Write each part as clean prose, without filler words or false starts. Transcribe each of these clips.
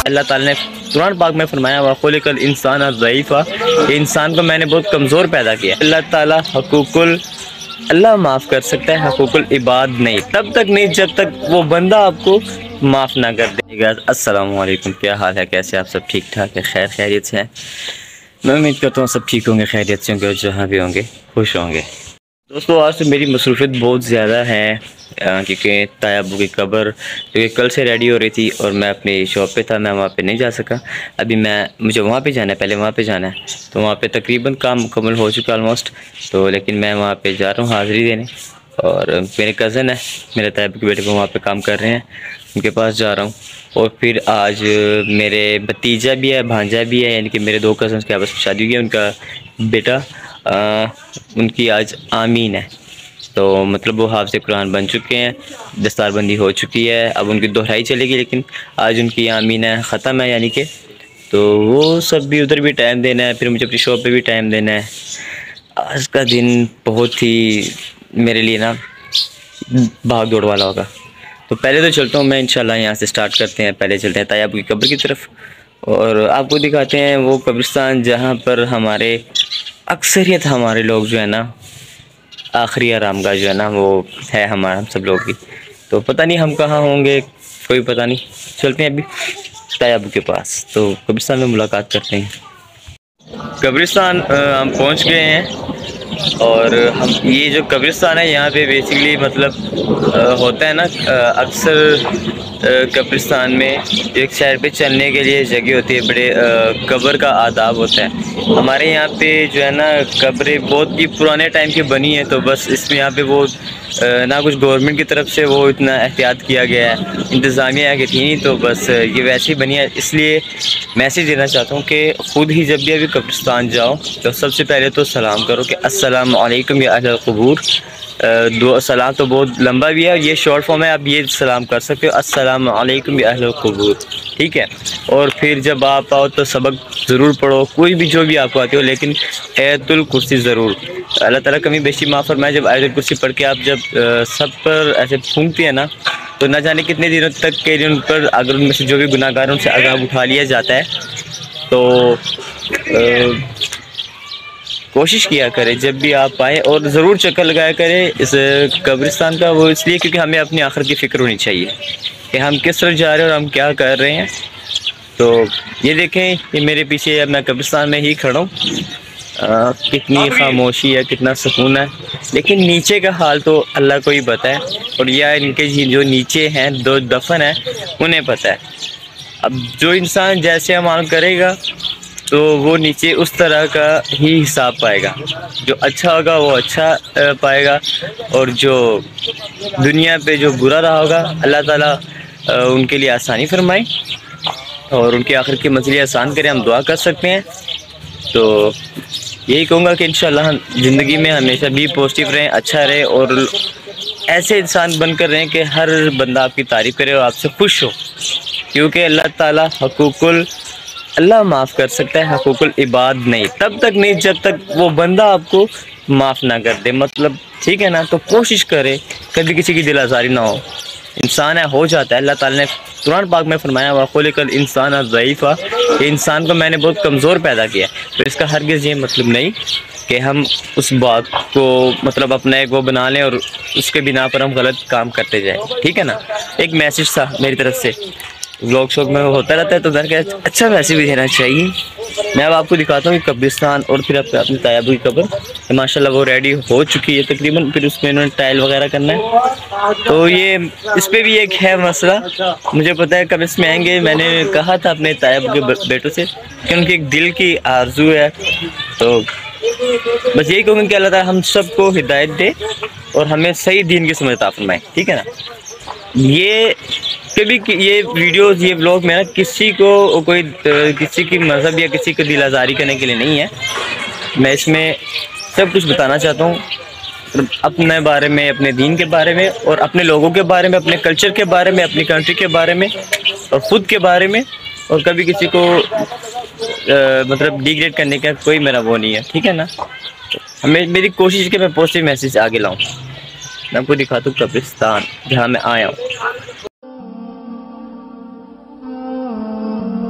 अल्लाह ताला ने कुरान पाक में फरमाया वखुलिकल इंसान ज़ईफ़ा, इंसान को मैंने बहुत कमज़ोर पैदा किया। अल्लाह ताला हकूकुल अल्लाह माफ़ कर सकता है, हकूकुल इबाद नहीं, तब तक नहीं जब तक वो बंदा आपको माफ़ ना कर देगा। अस्सलाम वालेकुम, क्या हाल है, कैसे आप सब ठीक ठाक है, खैर खैरियत से हैं। मैं उम्मीद करता हूँ सब ठीक होंगे, खैरियत से होंगे और जहाँ भी होंगे खुश होंगे। दोस्तों आज तो मेरी मसरूफ़ियत बहुत ज़्यादा है क्योंकि ताया अब्बू की कब्र क्योंकि कल से रेडी हो रही थी और मैं अपनी शॉप पे था, मैं वहाँ पे नहीं जा सका। अभी मुझे वहाँ पे जाना है, पहले वहाँ पे जाना है, तो वहाँ पे तकरीबन काम मुकम्मल हो चुका ऑलमोस्ट। तो लेकिन मैं वहाँ पे जा रहा हूँ हाज़िरी देने, और मेरे कज़न है, मेरे ताया अब्बू के बेटे को वहाँ पे काम कर रहे हैं, उनके पास जा रहा हूँ। और फिर आज मेरे भतीजा भी है, भांजा भी है, यानी कि मेरे दो कज़न के आपस में शादी हुई है। उनका बेटा उनकी आज आमीन है, तो मतलब वो हाफ़िज़ कुरान बन चुके हैं, दस्तारबंदी हो चुकी है, अब उनकी दोहराई चलेगी, लेकिन आज उनकी आमीन है ख़त्म है यानी कि। तो वो सब भी उधर भी टाइम देना है, फिर मुझे अपनी शॉप पे भी टाइम देना है। आज का दिन बहुत ही मेरे लिए ना भाग दौड़ वाला होगा। तो पहले तो चलता हूँ मैं, इंशाल्लाह यहाँ से स्टार्ट करते हैं। पहले चलते हैं ताया अब्बू की कब्र की तरफ और आपको दिखाते हैं वो कब्रिस्तान जहाँ पर हमारे अक्सरियत हमारे लोग जो है ना आखिरी आरामगाह जो है ना वो है हमारा, हम सब लोग की। तो पता नहीं हम कहाँ होंगे, कोई पता नहीं। चलते हैं अभी ताया अब्बू के पास, तो कब्रिस्तान में मुलाकात करते हैं। कब्रिस्तान हम पहुँच गए हैं और हम ये जो कब्रिस्तान है यहाँ पे बेसिकली मतलब होता है ना अक्सर कब्रिस्तान में एक साइड पे चलने के लिए जगह होती है, बड़े कब्र का आदाब होता है। हमारे यहाँ पे जो है ना कब्रें बहुत ही पुराने टाइम की बनी है, तो बस इसमें यहाँ पे वो ना कुछ गवर्नमेंट की तरफ से वो इतना एहतियात किया गया है, इंतज़ामिया की थी नहीं, तो बस ये वैसे ही बनी है। इसलिए मैसेज देना चाहता हूँ कि ख़ुद ही जब भी अभी कब्रिस्तान जाओ तो सबसे पहले तो सलाम करो कि अस्सलाम वालेकुम या अहल क़ुबूर। दो सलाम तो बहुत लंबा भी है, ये शॉर्ट फॉर्म है, आप ये सलाम कर सकते हो अस्सलाम वालेकुम या अहल क़ुबूर, ठीक है। और फिर जब आप आओ तो सबक ज़रूर पढ़ो, कोई भी जो भी आपको आती हो, लेकिन आयतुल कुर्सी ज़रूर। अल्लाह ताला कमी बेशी माफ़ फरमाए। जब आयतुल कुर्सी पढ़ के आप जब सब पर ऐसे फूंकती है ना, तो न जाने कितने दिनों तक के उन पर अगर उनमें से जो भी गुनाहगार उनसे अज़ाब उठा लिया जाता है। तो कोशिश किया करें जब भी आप आएँ और ज़रूर चक्कर लगाया करें इस कब्रिस्तान का। वो इसलिए क्योंकि हमें अपनी आखिरत की फ़िक्र होनी चाहिए कि हम किस तरफ जा रहे हैं और हम क्या कर रहे हैं। तो ये देखें, ये मेरे पीछे मैं कब्रिस्तान में ही खड़ा हूँ, कितनी खामोशी है, कितना सुकून है, लेकिन नीचे का हाल तो अल्लाह को ही पता है, और या इनके जो नीचे हैं दो दफन है उन्हें पता है। अब जो इंसान जैसे अमाल करेगा तो वो नीचे उस तरह का ही हिसाब पाएगा। जो अच्छा होगा वो अच्छा पाएगा, और जो दुनिया पे जो बुरा रहा होगा अल्लाह ताला उनके लिए आसानी फरमाए और उनकी आखिरत की मंजिल आसान करें। हम दुआ कर सकते हैं। तो यही कहूँगा कि इंशाल्लाह ज़िंदगी में हमेशा भी पॉजिटिव रहें, अच्छा रहे और ऐसे इंसान बनकर रहें कि हर बंदा आपकी तारीफ़ करे और आपसे खुश हो, क्योंकि अल्लाह ताला हकूकुल अल्लाह माफ़ कर सकता है, हकूकुल इबाद नहीं, तब तक नहीं जब तक वो बंदा आपको माफ़ ना कर दे, मतलब ठीक है ना। तो कोशिश करे कभी किसी की दिल आज़ारी ना हो। इंसान है हो जाता है, अल्लाह ताला ने कुरान पाक में फरमाया वखुलिकल इंसान ज़ईफ़ा, इंसान को मैंने बहुत कमज़ोर पैदा किया। तो इसका हरगिज़ ये मतलब नहीं कि हम उस बात को मतलब अपना एक वो बना लें और उसके बिना पर हम गलत काम करते जाएं, ठीक है ना। एक मैसेज था मेरी तरफ से, व्लॉग शॉग में होता रहता है तो घर के अच्छा मैसेज भी देना चाहिए। मैं अब आपको दिखाता हूँ कब्रिस्तान और फिर अपनी ताया अब्बू की कब्र। माशाल्लाह वो रेडी हो चुकी है तकरीबन, फिर उसमें इन्होंने टाइल वगैरह करना है। तो ये इस पर भी एक है मसला, मुझे पता है कब इसमें आएंगे। मैंने कहा था अपने ताया अब्बू के बेटों से कि उनकी एक दिल की आरज़ू है, तो बस यही कहूँगा कि अल्लाह ताला हम सबको हिदायत दे और हमें सही दीन की समझ अता फरमाए, ठीक है ना। ये कभी ये वीडियोस ये व्लॉग में ना किसी को कोई किसी की मज़हब या किसी को दिल आज़ारी करने के लिए नहीं है। मैं इसमें सब कुछ बताना चाहता हूँ अपने बारे में, अपने दीन के बारे में और अपने लोगों के बारे में, अपने कल्चर के बारे में, अपनी कंट्री के बारे में और ख़ुद के बारे में। और कभी किसी को मतलब डिग्रेड करने का कोई मेरा वो नहीं है, ठीक है ना। हमें मेरी कोशिश है कि मैं पॉजिटिव मैसेज आगे लाऊँ। मैं आपको दिखाता हूँ कब्रिस्तान जहाँ मैं आया हूँ।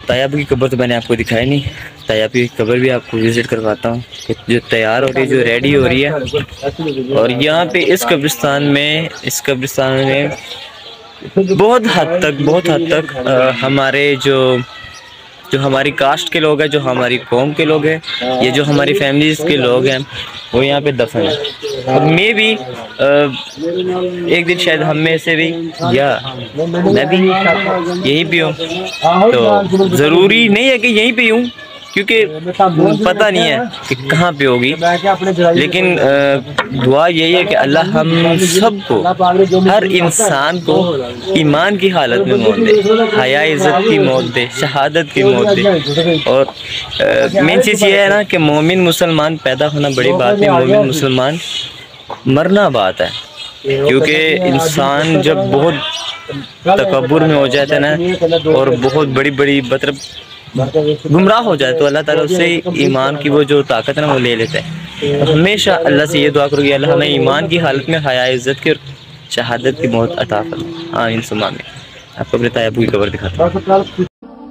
तायाब की कब्र तो मैंने आपको दिखाई नहीं, तायाब की कब्र भी आपको विज़िट करवाता हूँ जो तैयार हो रही है, जो रेडी हो रही है। और यहाँ पे इस कब्रिस्तान में बहुत हद तक हमारे जो हमारी कास्ट के लोग हैं, जो हमारी कौम के लोग हैं, ये जो हमारी फैमिलीज़ के लोग हैं, वो यहाँ पे दफन है। और मैं भी एक दिन शायद हम में से भी या मैं भी यहीं पे हूँ, तो ज़रूरी नहीं है कि यहीं पे हूँ, क्योंकि पता नहीं है कि कहाँ पे होगी। लेकिन दुआ यही है कि अल्लाह हम सबको, हर इंसान को ईमान की हालत में मौत दे, हया इज़्ज़त की मौत दे, शहादत की मौत दे। और मेन चीज़ ये है ना कि मोमिन मुसलमान पैदा होना बड़ी बात है, मोमिन मुसलमान मरना बात है। क्योंकि इंसान जब बहुत तकब्बुर में हो जाता है ना, और बहुत बड़ी मतलब गुमराह हो जाए, तो अल्लाह ताला उससे ईमान की वो जो ताकत है ना वो ले लेता है। तो हमेशा अल्लाह से ये दुआ करो कि अल्लाह हमें ईमान की हालत में हया इज़्ज़त की और शहादत की मौत अता फरमा। हाँ, इन सुमा में आपको अपने तायाब की कब्र दिखाता हूँ।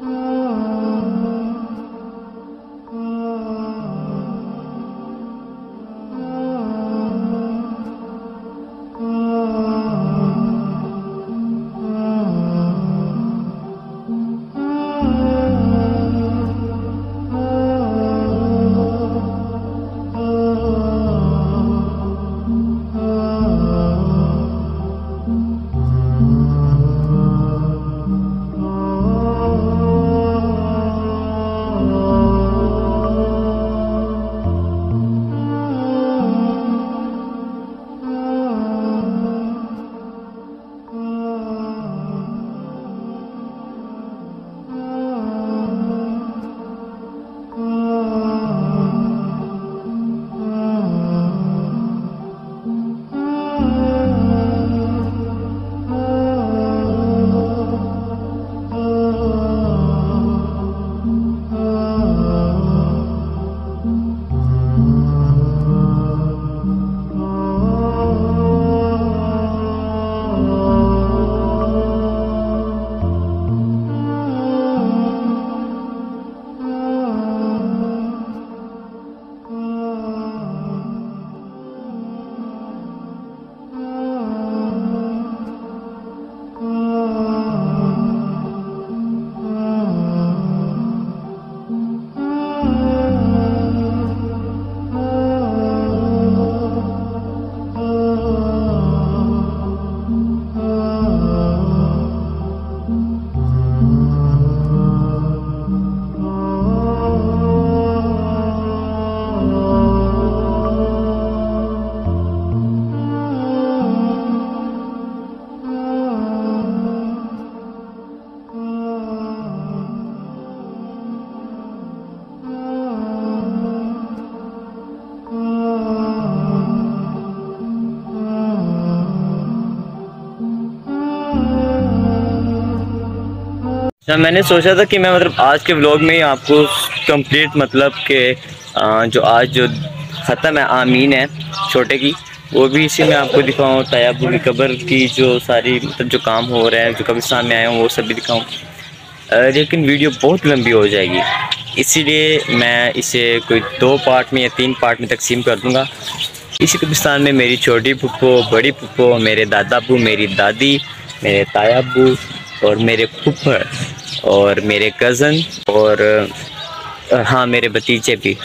मैंने सोचा था कि मैं मतलब आज के व्लॉग में ही आपको कंप्लीट मतलब के जो आज जो ख़त्म है आमीन है छोटे की, वो भी इसी में आपको दिखाऊँ। तायाब की कब्र की जो सारी मतलब जो काम हो रहा है, जो कब्रिस्तान में आया हूँ, वो सब भी दिखाऊँ। लेकिन वीडियो बहुत लंबी हो जाएगी, इसीलिए मैं इसे कोई 2 पार्ट में या 3 पार्ट में तकसीम कर दूँगा। इसी कब्रिस्तान में मेरी छोटी फुप्पो, बड़ी फुप्पो, मेरे दादा अब्बू, मेरी दादी, मेरे ताया अब्बू और मेरे फुफ्फड़ और मेरे कज़न और हाँ मेरे भतीजे भी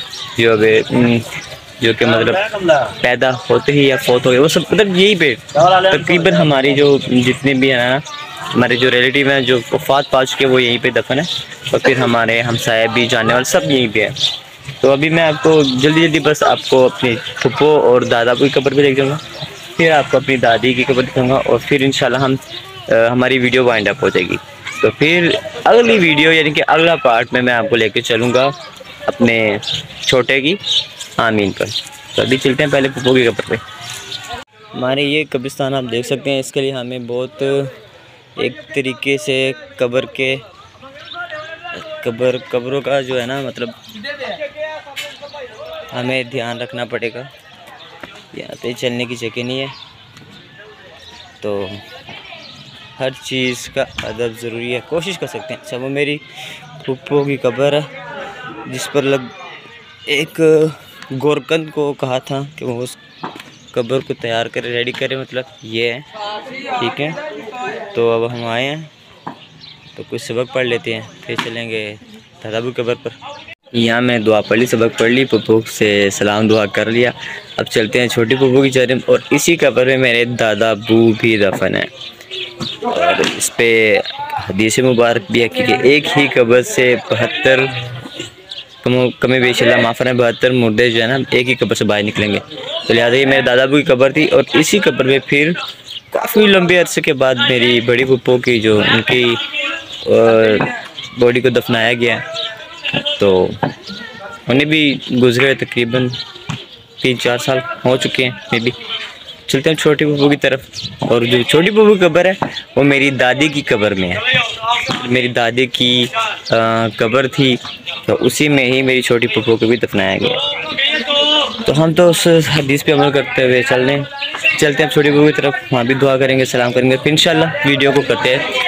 जो कि मतलब पैदा होते ही या फौत हो गए, वो सब मतलब यही पे तकरीबन हमारी जो जितने भी हैं ना हमारे जो रिलेटिव हैं जो वफात पा चुके वो यहीं पे दफन है। और फिर हमारे हमसाए भी जानने वाले सब यहीं पे हैं। तो अभी मैं आपको जल्दी बस आपको अपनी फुप्पो और दादा की कब्र पे लेके जाऊँगा, फिर आपको अपनी दादी की कब्र दिखाऊँगा और फिर इंशाल्लाह हमारी वीडियो वाइंड अप हो जाएगी। तो फिर अगली वीडियो यानी कि अगला पार्ट में मैं आपको लेके चलूँगा अपने छोटे की आमीन पर। तो अभी चलते हैं पहले फुप्पो की कब्र पे। हमारे ये कब्रिस्तान आप देख सकते हैं, इसके लिए हमें बहुत एक तरीके से कब्रों का जो है ना मतलब हमें ध्यान रखना पड़ेगा। यहाँ पे चलने की जगह नहीं है, तो हर चीज़ का अदब ज़रूरी है। कोशिश कर सकते हैं। अच्छा वो मेरी फूफो की कब्र है, जिस पर एक गोरकंद को कहा था कि वो उस कब्र को तैयार करे, रेडी करे, मतलब ये है। ठीक है, तो अब हम आए हैं तो कुछ सबक पढ़ लेते हैं, फिर चलेंगे दादाबू कब्र पर। यहाँ मैं दुआ पढ़ ली, सबक पढ़ ली, पप्पू से सलाम दुआ कर लिया। अब चलते हैं छोटी पप्पू की जानिब, और इसी कब्र में मेरे दादाबू भी दफन है। और इस पर हदीस मुबारक भी है कि एक ही कब्र से 72 कमी बेश अल्लाह माफ़ है 72 मुर्दे जो है ना एक ही कब्र से बाहर निकलेंगे। तो लिहाजा ये मेरे दादाबू की कब्र थी, और इसी कब्र में फिर काफ़ी लंबे अरसे के बाद मेरी बड़ी पप्पू की जो उनकी बॉडी को दफनाया गया, तो उन्हें भी गुजरे तकरीबन 3-4 साल हो चुके हैं मे बी। चलते हैं छोटी पप्पू की तरफ, और जो छोटी पप्पू की कब्र है वो मेरी दादी की कब्र में है। मेरी दादी की कब्र थी, तो उसी में ही मेरी छोटी पप्पू को भी दफनाया गया। तो हम तो उस हदीस पे अमल करते हुए चलते हैं छोटी पप्पू की तरफ, वहाँ भी दुआ करेंगे, सलाम करेंगे, फिर इंशाल्लाह वीडियो को करते हैं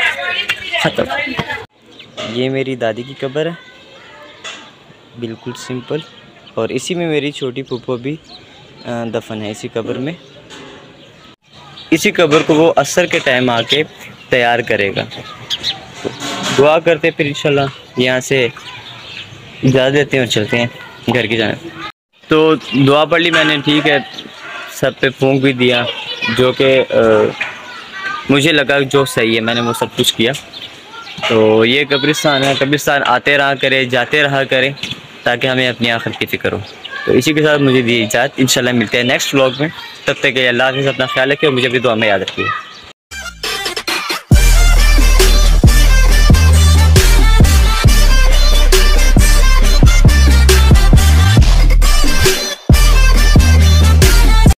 ख़त्म। ये मेरी दादी की कब्र है, बिल्कुल सिंपल, और इसी में मेरी छोटी पप्पू भी दफन है, इसी कब्र में। इसी कब्र को वो असर के टाइम आके तैयार करेगा। तो दुआ करते फिर इंशाल्लाह यहाँ से इजाज़त देते हैं और चलते हैं घर की जाने। तो दुआ पढ़ ली मैंने, ठीक है, सब पे फूंक भी दिया, जो कि मुझे लगा जो सही है, मैंने वो सब कुछ किया। तो ये कब्रिस्तान है, कब्रिस्तान आते रहा करे, जाते रहा करें, ताकि हमें अपनी आखिरत की फ़िक्र हो। तो इसी के साथ मुझे दी इजाज़त, इंशाल्लाह मिलते हैं नेक्स्ट व्लॉग में। तब तक अल्लाह हाफ़िज़, अपना ख्याल रखिए और मुझे भी दुआ में याद रखिए।